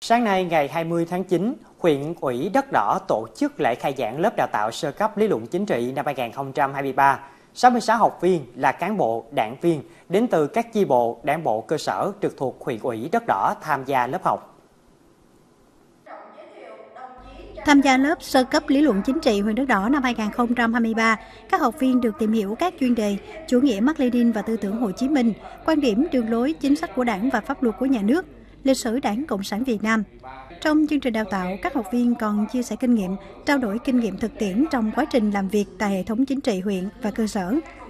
Sáng nay ngày 20 tháng 9, huyện ủy Đất Đỏ tổ chức lễ khai giảng lớp đào tạo sơ cấp lý luận chính trị năm 2023. 66 học viên là cán bộ, đảng viên đến từ các chi bộ, đảng bộ cơ sở trực thuộc huyện ủy Đất Đỏ tham gia lớp học. Tham gia lớp sơ cấp lý luận chính trị huyện Đất Đỏ năm 2023, các học viên được tìm hiểu các chuyên đề chủ nghĩa Mác Lênin và tư tưởng Hồ Chí Minh, quan điểm đường lối chính sách của Đảng và pháp luật của nhà nước, lịch sử Đảng Cộng sản Việt Nam. Trong chương trình đào tạo, các học viên còn chia sẻ kinh nghiệm, trao đổi kinh nghiệm thực tiễn trong quá trình làm việc tại hệ thống chính trị huyện và cơ sở.